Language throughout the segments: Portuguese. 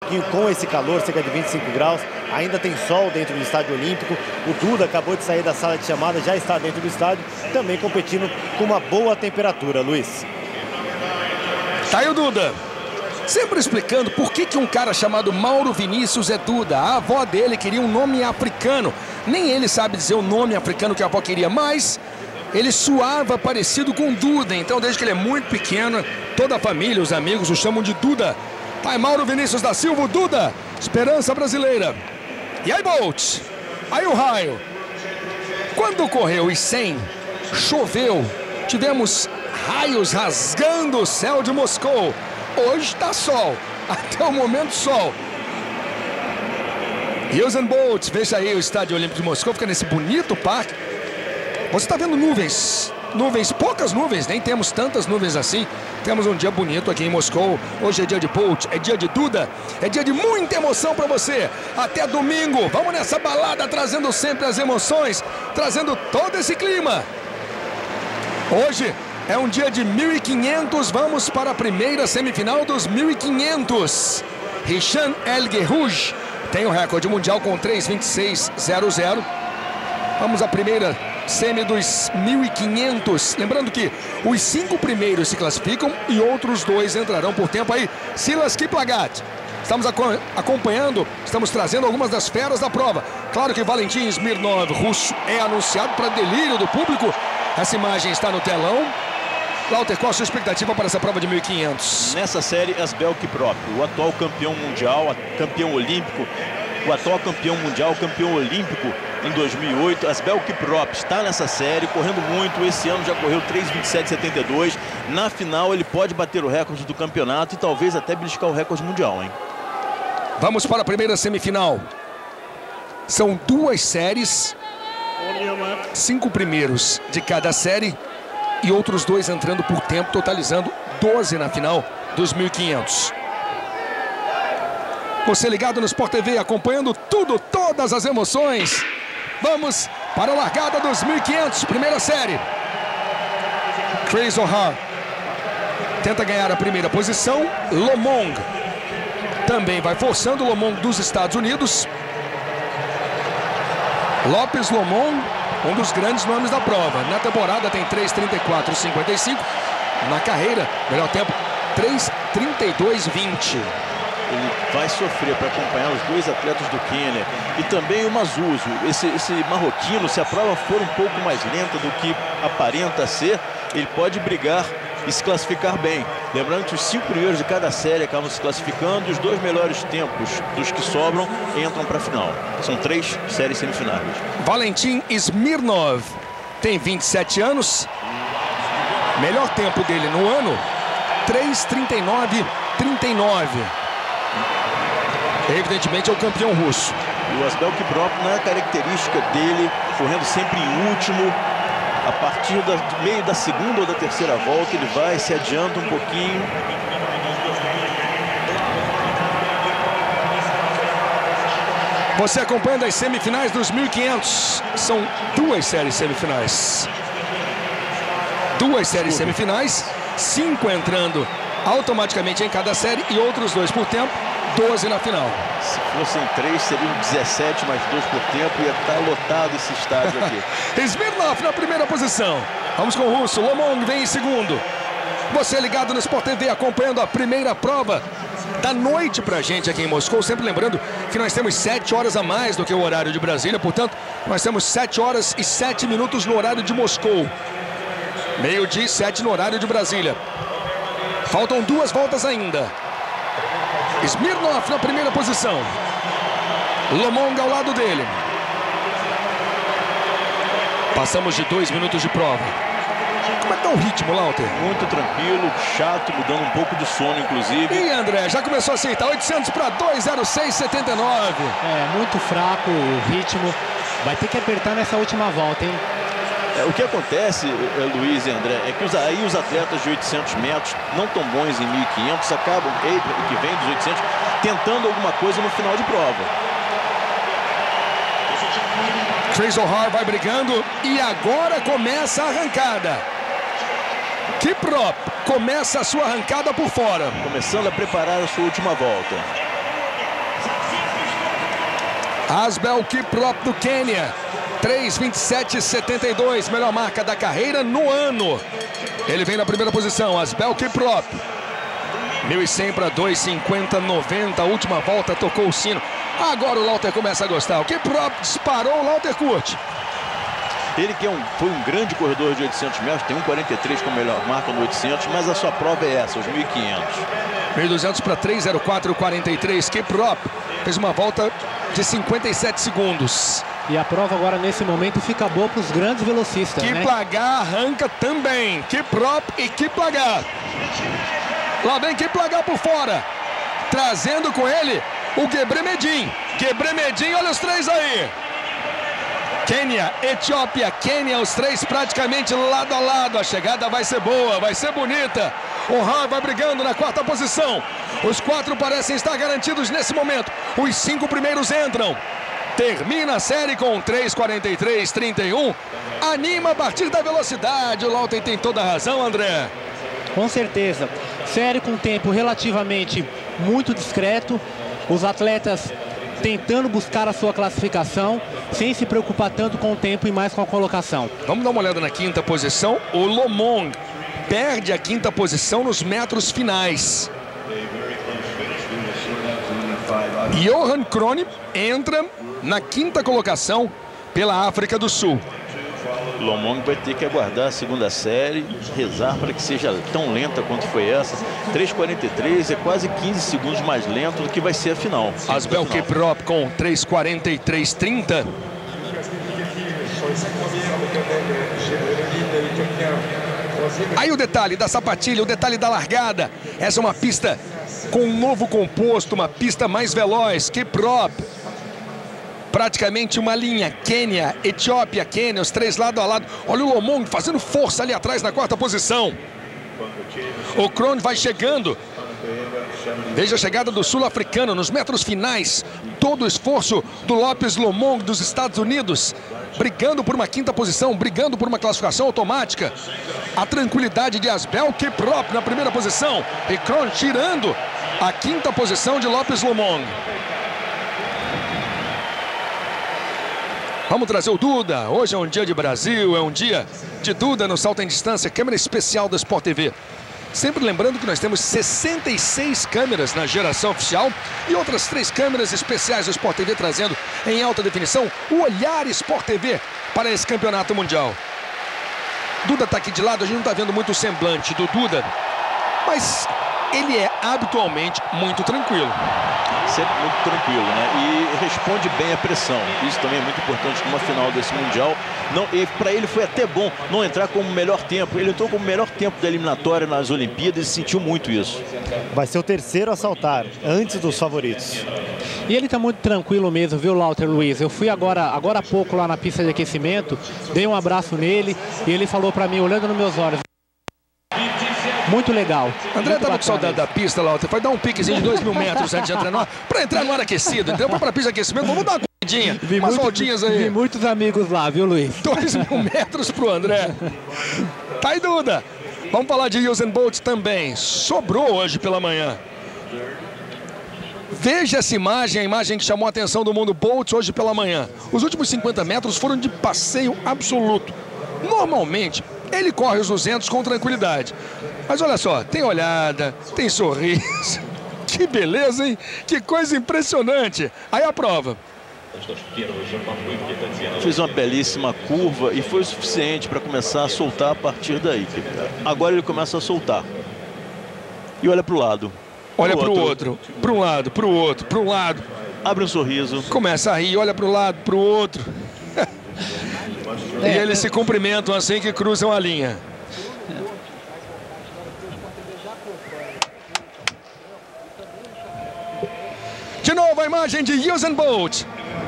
pouquinho com esse calor, cerca de 25 graus. Ainda tem sol dentro do Estádio Olímpico. O Duda acabou de sair da sala de chamada, já está dentro do estádio, também competindo com uma boa temperatura, Luiz. Tá aí o Duda. Sempre explicando por que um cara chamado Mauro Vinícius é Duda. A avó dele queria um nome africano. Nem ele sabe dizer o nome africano que a avó queria, mas ele soava parecido com Duda. Então, desde que ele é muito pequeno, toda a família, os amigos o chamam de Duda. Tá aí Mauro Vinícius da Silva, Duda, esperança brasileira. E aí, Bolt. Aí o raio. Quando correu os 100, choveu. Tivemos raios rasgando o céu de Moscou. Hoje está sol, até o momento sol. Usain Bolt, veja aí o Estádio Olímpico de Moscou, fica nesse bonito parque. Você está vendo nuvens, poucas nuvens, nem temos tantas nuvens assim. Temos um dia bonito aqui em Moscou. Hoje é dia de Bolt, é dia de Duda, é dia de muita emoção para você. Até domingo, vamos nessa balada, trazendo sempre as emoções, trazendo todo esse clima. Hoje é um dia de 1.500, vamos para a primeira semifinal dos 1.500. Richan El Guerrouj tem o recorde mundial com 3:26.00. Vamos à primeira semi dos 1.500. Lembrando que os 5 primeiros se classificam e outros 2 entrarão por tempo aí. Silas Kiplagat. Estamos acompanhando, estamos trazendo algumas das feras da prova. Claro que Valentin Smirnov, russo, é anunciado para delírio do público. Essa imagem está no telão. Lauter, qual a sua expectativa para essa prova de 1.500? Nessa série, Asbel Kiprop, o atual campeão mundial, campeão olímpico, o atual campeão mundial, campeão olímpico em 2008. Asbel Kiprop está nessa série, correndo muito. Esse ano já correu 3:27.72. Na final, ele pode bater o recorde do campeonato e talvez até beliscar o recorde mundial, hein? Vamos para a primeira semifinal. São 2 séries, 5 primeiros de cada série e outros 2 entrando por tempo, totalizando 12 na final dos 1.500. Você ligado no Sport TV, acompanhando tudo, todas as emoções. Vamos para a largada dos 1.500, primeira série. Chris O'Hare tenta ganhar a primeira posição. Lomong também vai forçando. Lomong dos Estados Unidos. Lopes Lomong, um dos grandes nomes da prova. Na temporada tem 3:34.55. Na carreira, melhor tempo, 3:32.20. Ele vai sofrer para acompanhar os 2 atletas do Quênia. E também o Mazuso, esse marroquino, se a prova for um pouco mais lenta do que aparenta ser, ele pode brigar e se classificar bem. Lembrando que os 5 primeiros de cada série acabam se classificando e os 2 melhores tempos dos que sobram entram para a final. São 3 séries semifinais. Valentin Smirnov tem 27 anos. Melhor tempo dele no ano, 3:39.39. Evidentemente é o campeão russo. E o Asbel Kiprop, na característica dele, correndo sempre em último, a partir do meio da segunda ou da terceira volta, ele vai, se adianta um pouquinho. Você acompanhando as semifinais dos 1.500. São 2 séries semifinais. 2 séries semifinais, 5 entrando automaticamente em cada série e outros 2 por tempo, 12 na final. Se fossem 3, seriam 17 mais 2 por tempo, ia estar lotado esse estádio aqui. Smirnov na primeira posição. Vamos com o russo. Lomong vem em segundo. Você ligado no Sport TV, acompanhando a primeira prova da noite pra gente aqui em Moscou. Sempre lembrando que nós temos 7 horas a mais do que o horário de Brasília. Portanto, nós temos 7 horas e 7 minutos no horário de Moscou. 12:07 no horário de Brasília. Faltam 2 voltas ainda. Smirnov na primeira posição. Lomong ao lado dele. Passamos de 2 minutos de prova. Como é que tá o ritmo, Lauter? Muito tranquilo, chato, mudando um pouco de sono, inclusive. E André, já começou a aceitar. 800 para 2:06.79. É, muito fraco o ritmo. Vai ter que apertar nessa última volta, hein? O que acontece, Luiz e André, é que os atletas de 800 metros, não tão bons em 1.500, acabam, que vem dos 800, tentando alguma coisa no final de prova. Chris O'Hare vai brigando e agora começa a arrancada. Kiprop começa a sua arrancada por fora. Começando a preparar a sua última volta. Asbel Kiprop do Quênia, 3:27:72, melhor marca da carreira no ano. Ele vem na primeira posição, Asbel Kiprop. 1.100 para 2:50:90, a última volta tocou o sino. Agora o Lauter começa a gostar. O Kiprop disparou, o Lauter curte. Ele que foi um grande corredor de 800 metros, tem 1:43 como melhor marca no 800, mas a sua prova é essa, os 1.500. 1.200 para 3:04:43. Kiprop fez uma volta de 57 segundos. E a prova agora, nesse momento, fica boa para os grandes velocistas, né? Kiplagat arranca também. Kiprop e Kiplagat. Lá vem Kiplagat por fora. Trazendo com ele o Gebremedin. Gebremedin, olha os três aí. Quênia, Etiópia, Quênia, os três praticamente lado a lado. A chegada vai ser boa, vai ser bonita. O Han vai brigando na quarta posição. Os 4 parecem estar garantidos nesse momento. Os 5 primeiros entram. Termina a série com 3:43:31. Anima a partir da velocidade. O Lauter tem toda a razão, André. Com certeza. Série com tempo relativamente muito discreto. Os atletas tentando buscar a sua classificação, sem se preocupar tanto com o tempo e mais com a colocação. Vamos dar uma olhada na quinta posição. O Lomong perde a quinta posição nos metros finais. Johan Krohn entra na quinta colocação pela África do Sul. Lomong vai ter que aguardar a segunda série, rezar para que seja tão lenta quanto foi essa. 3:43 é quase 15 segundos mais lento do que vai ser a final. Asbel Kiprop com 3:43:30. Aí o detalhe da sapatilha, o detalhe da largada. Essa é uma pista com um novo composto, uma pista mais veloz. Kiprop, praticamente uma linha. Quênia, Etiópia, Quênia, os três lado a lado. Olha o Lomong fazendo força ali atrás na quarta posição. O Krohn vai chegando. Veja a chegada do sul-africano nos metros finais. Todo o esforço do Lopes Lomong dos Estados Unidos, brigando por uma quinta posição, brigando por uma classificação automática. A tranquilidade de Asbel Kiprop na primeira posição. E Krohn tirando a quinta posição de Lopes Lomong. Vamos trazer o Duda. Hoje é um dia de Brasil, é um dia de Duda no salto em distância, câmera especial da Sport TV. Sempre lembrando que nós temos 66 câmeras na geração oficial e outras 3 câmeras especiais do Sport TV trazendo em alta definição o olhar Sport TV para esse campeonato mundial. Duda está aqui de lado, a gente não está vendo muito o semblante do Duda, mas ele é habitualmente muito tranquilo. Sempre muito tranquilo, né? E responde bem a pressão. Isso também é muito importante numa final desse Mundial. E para ele foi até bom não entrar como o melhor tempo. Ele entrou como o melhor tempo da eliminatória nas Olimpíadas e sentiu muito isso. Vai ser o terceiro a saltar, antes dos favoritos. E ele está muito tranquilo mesmo, viu, Lauter Luiz? Eu fui agora há pouco lá na pista de aquecimento, dei um abraço nele e ele falou para mim, olhando nos meus olhos, muito legal. André estava com saudade da pista, Lauter. Vai dar um piquezinho de 2.000 metros antes de entrar no ar, para entrar no ar aquecido. Então, para a pista de aquecimento, vamos dar uma corridinha, umas voltinhas aí. Vi muitos amigos lá, viu, Luiz? 2.000 metros pro André. Tá aí, Duda. Vamos falar de Usain Bolt também. Sobrou hoje pela manhã. Veja essa imagem, a imagem que chamou a atenção do mundo. Bolt hoje pela manhã. Os últimos 50 metros foram de passeio absoluto. Normalmente, ele corre os 200 com tranquilidade. Mas olha só, tem olhada, tem sorriso. Que beleza, hein? Que coisa impressionante. Aí a prova. Fez uma belíssima curva e foi o suficiente para começar a soltar a partir daí. Agora ele começa a soltar. E olha para o lado. Olha para o outro. Para um lado, para o outro, para um lado. Abre um sorriso. Começa a rir, olha para o lado, para o outro. E eles se cumprimentam assim que cruzam a linha. De novo a imagem de Usain Bolt.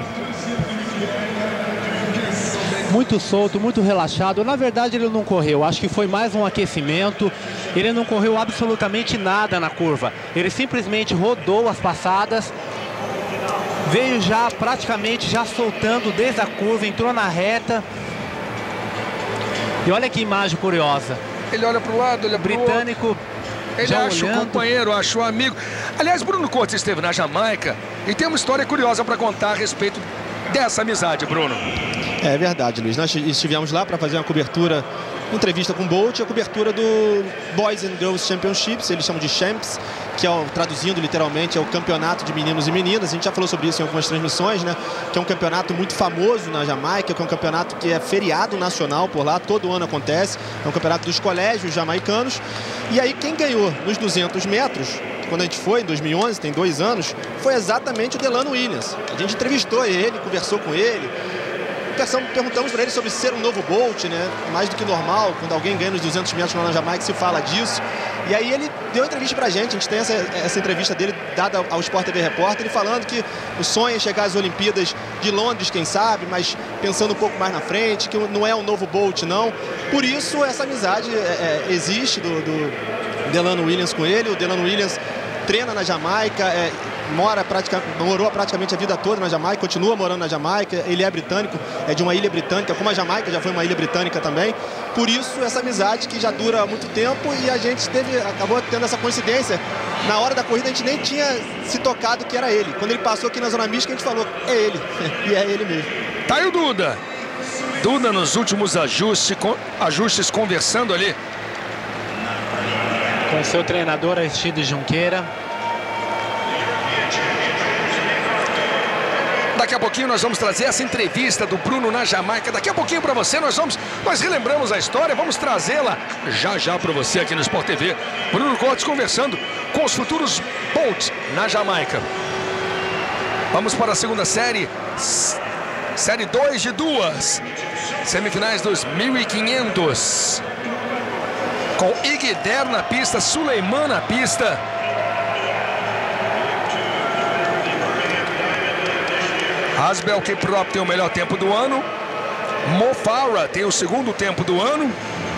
Muito solto, muito relaxado. Na verdade, ele não correu. Acho que foi mais um aquecimento. Ele não correu absolutamente nada na curva. Ele simplesmente rodou as passadas. Veio já praticamente já soltando desde a curva, entrou na reta. E olha que imagem curiosa. Ele olha para o lado, olha para o outro. Britânico Ele acha o companheiro, acha o amigo. Aliás, Bruno Cortes esteve na Jamaica e tem uma história curiosa para contar a respeito dessa amizade, Bruno. É verdade, Luiz. Nós estivemos lá para fazer uma cobertura, entrevista com o Bolt, a cobertura do Boys and Girls Championships, eles chamam de Champs, que é, traduzindo literalmente, é o campeonato de meninos e meninas. A gente já falou sobre isso em algumas transmissões, né? Que é um campeonato muito famoso na Jamaica, que é um campeonato que é feriado nacional por lá, todo ano acontece. É um campeonato dos colégios jamaicanos. E aí quem ganhou nos 200 metros, quando a gente foi, em 2011, tem 2 anos, foi exatamente o Delano Williams. A gente entrevistou ele, conversou com ele. Perguntamos para ele sobre ser um novo Bolt, né? Mais do que normal, quando alguém ganha nos 200 metros lá na Jamaica, se fala disso. E aí ele deu entrevista pra gente tem essa entrevista dele dada ao Sport TV Repórter, ele falando que o sonho é chegar às Olimpíadas de Londres, quem sabe, mas pensando um pouco mais na frente, que não é um novo Bolt, não. Por isso, essa amizade existe do Delano Williams com ele. O Delano Williams treina na Jamaica, morou praticamente a vida toda na Jamaica, continua morando na Jamaica. Ele é britânico, é de uma ilha britânica, como a Jamaica já foi uma ilha britânica também. Por isso, essa amizade que já dura há muito tempo, e a gente acabou tendo essa coincidência. Na hora da corrida, a gente nem tinha se tocado que era ele. Quando ele passou aqui na Zona Mística, a gente falou, é ele. E é ele mesmo. Tá aí o Duda. Duda nos últimos ajustes conversando ali com seu treinador Aristides Junqueira. Daqui a pouquinho nós vamos trazer essa entrevista do Bruno na Jamaica. Daqui a pouquinho para você nós relembramos a história, vamos trazê-la já para você aqui no Sport TV. Bruno Cortes conversando com os futuros Bolts na Jamaica. Vamos para a segunda série. Série 2 de 2. Semifinais dos 1.500. Com Iguider na pista, Suleiman na pista. Hasbel Kiprop tem o melhor tempo do ano. Mo Farah tem o segundo tempo do ano.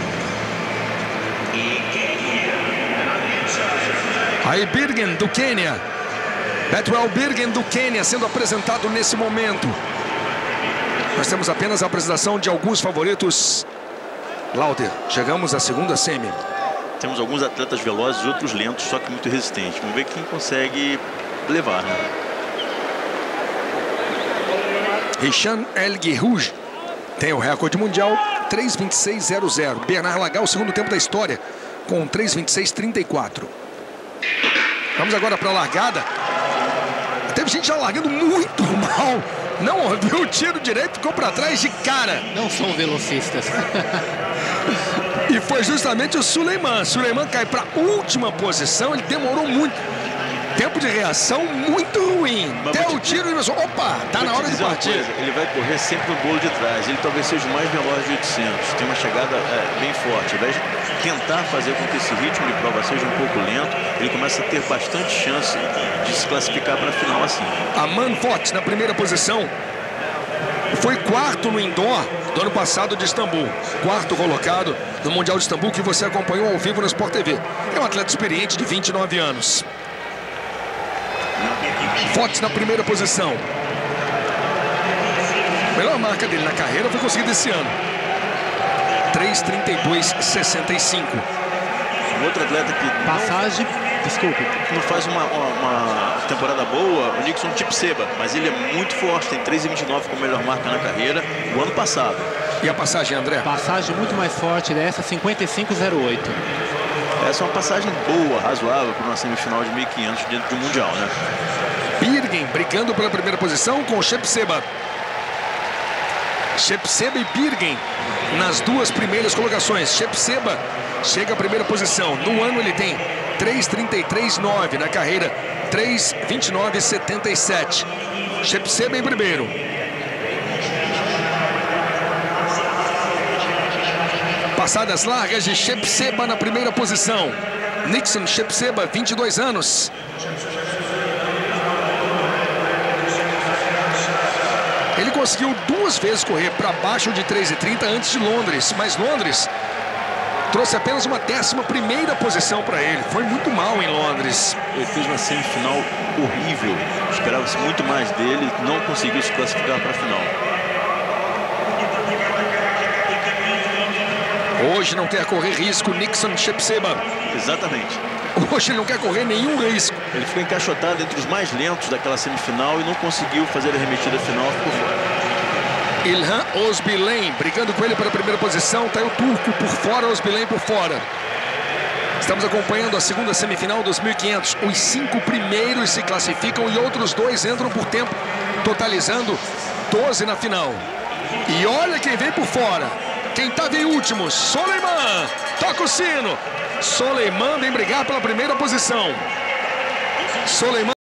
Aí Birgen do Quênia. Betwell Birgen do Quênia sendo apresentado nesse momento. Nós temos apenas a apresentação de alguns favoritos. Lauder, chegamos à segunda semi. Temos alguns atletas velozes, outros lentos, só que muito resistentes. Vamos ver quem consegue levar, né? Richan El Guirrouge tem o recorde mundial 3:26.00. Bernard Lagal, o segundo tempo da história, com 3:26.34. Vamos agora para a largada. Teve gente já largando muito mal. Não ouviu o tiro direito, ficou para trás de cara. Não são velocistas. E foi justamente o Suleiman. Suleiman cai para a última posição. Ele demorou muito. Tempo de reação muito ruim. Até o tiro e pensou, opa, tá na hora de partir. Ele vai correr sempre no bolo de trás. Ele talvez seja o mais veloz de 800. Tem uma chegada bem forte. Ao invés de tentar fazer com que esse ritmo de prova seja um pouco lento, ele começa a ter bastante chance de se classificar para a final assim. Aman Fort na primeira posição. Foi quarto no indoor do ano passado de Istambul. Quarto colocado no Mundial de Istambul, que você acompanhou ao vivo no Sport TV. É um atleta experiente de 29 anos. Fox na primeira posição. A melhor marca dele na carreira foi conseguida esse ano. 3:32.65. Um outro atleta que não faz uma temporada boa, o Nixon Chipseba, mas ele é muito forte, tem 3:29 como melhor marca na carreira o ano passado. E a passagem, André? Passagem muito mais forte dessa, 55.08. Essa é uma passagem boa, razoável para uma semifinal de 1.500 dentro do Mundial, né? Birgen brigando pela primeira posição com o Chepseba. Chepseba e Birgen nas duas primeiras colocações. Chepseba chega à primeira posição. No ano ele tem 3:33.9. Na carreira, 3:29.77. Chepseba em primeiro. Passadas largas de Chepseba na primeira posição. Nixon Chepseba, 22 anos. Ele conseguiu duas vezes correr para baixo de 3:30 antes de Londres, mas Londres trouxe apenas uma 11ª posição para ele. Foi muito mal em Londres. Ele fez uma semifinal horrível. Esperava-se muito mais dele, não conseguiu se classificar para a final. Hoje não quer correr risco, Nixon Chepseba. Exatamente. Hoje ele não quer correr nenhum risco. Ele ficou encaixotado entre os mais lentos daquela semifinal e não conseguiu fazer a remetida final, ficou fora. Ilhan Özbilem brigando com ele para a primeira posição. Tá aí o turco por fora, Özbilem por fora. Estamos acompanhando a segunda semifinal dos 1.500. Os 5 primeiros se classificam e outros 2 entram por tempo, totalizando 12 na final. E olha quem vem por fora. Quem estava em último, Soleiman. Toca o sino. Soleiman vem brigar pela primeira posição. Soleiman.